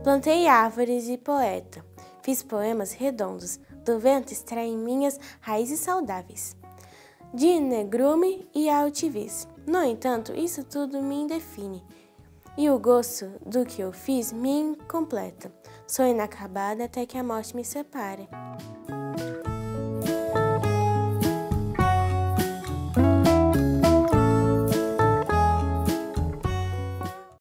Plantei árvores e poeta. Fiz poemas redondos. Do vento extraí minhas raízes saudáveis. De negrume e altivez. No entanto, isso tudo me define. E o gosto do que eu fiz me incompleta. Sou inacabada até que a morte me separe.